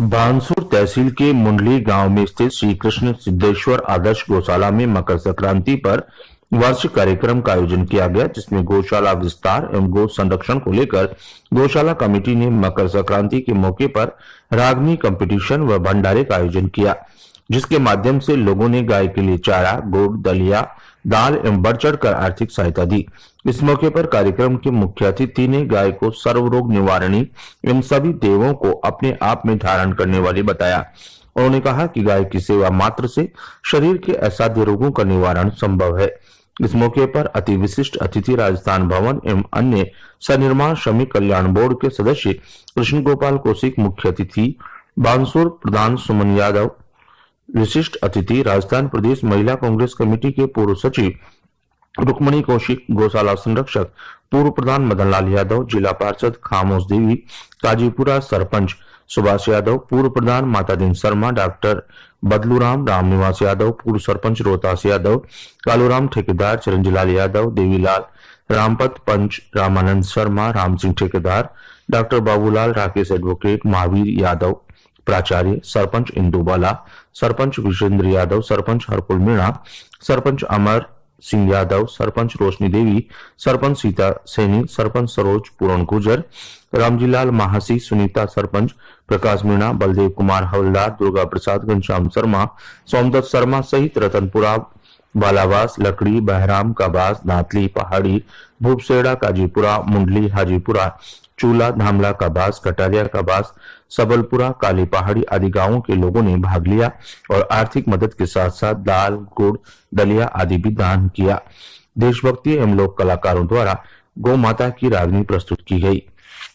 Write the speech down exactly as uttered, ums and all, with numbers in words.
बानसूर तहसील के मुंडली गांव में स्थित श्री कृष्ण सिद्धेश्वर आदर्श गौशाला में मकर संक्रांति पर वार्षिक कार्यक्रम का आयोजन किया गया, जिसमें गौशाला विस्तार एवं गौ संरक्षण को लेकर गौशाला कमेटी ने मकर संक्रांति के मौके पर रागनी कंपटीशन व भंडारे का आयोजन किया, जिसके माध्यम से लोगों ने गाय के लिए चारा, गुड़, दलिया, दाल एवं बढ़ चढ़ कर आर्थिक सहायता दी। इस मौके पर कार्यक्रम के मुख्य अतिथि ने गाय को सर्व रोग निवारणी एवं सभी देवों को अपने आप में धारण करने वाली बताया। उन्होंने कहा कि गाय की सेवा मात्र से शरीर के असाध्य रोगों का निवारण संभव है। इस मौके पर अति विशिष्ट अतिथि राजस्थान भवन एवं अन्य सनिर्माण श्रमिक कल्याण बोर्ड के सदस्य कृष्ण गोपाल कौशिक मुख्य अतिथि, बानसूर प्रधान सुमन यादव विशिष्ट अतिथि, राजस्थान प्रदेश महिला कांग्रेस कमेटी के पूर्व सचिव रुक्मणी कौशिक, गौशाला संरक्षक पूर्व प्रधान मदन लाल यादव, जिला पार्षद खामोश देवी, काजीपुरा सरपंच सुभाष यादव, पूर्व प्रधान माता दिन शर्मा, डॉक्टर बदलूराम रामनिवास यादव, पूर्व सरपंच रोहतास यादव, कालूराम ठेकेदार, चिरंजीलाल यादव, देवीलाल, रामपत पंच, रामानंद शर्मा, राम सिंह ठेकेदार, डॉक्टर बाबूलाल, राकेश एडवोकेट, महावीर यादव प्राचार्य, सरपंच इंदुबाला, सरपंच विजेंद्र यादव, सरपंच हरकुल मीणा, सरपंच अमर सिंह यादव, सरपंच रोशनी देवी, सरपंच सीता सैनी, सरपंच सरोज पूरण गुजर, रामजीलाल महासी, सुनीता सरपंच, प्रकाश मीणा, बलदेव कुमार हवलदार, दुर्गा प्रसाद, घनश्याम शर्मा, सोमदत्त शर्मा सहित रतनपुरा, बालावास, लकड़ी, बहराम, काबास, नाथली, पहाड़ी, भूपसेड़ा, काजीपुरा, मुंडली, हाजीपुरा, चूला, धामला, काबास, कटारिया, काबास, सबलपुरा, काली पहाड़ी आदि गांवों के लोगों ने भाग लिया और आर्थिक मदद के साथ साथ दाल, गुड़, दलिया आदि भी दान किया। देशभक्ति एवं लोक कलाकारों द्वारा गौ माता की रागनी प्रस्तुत की गई।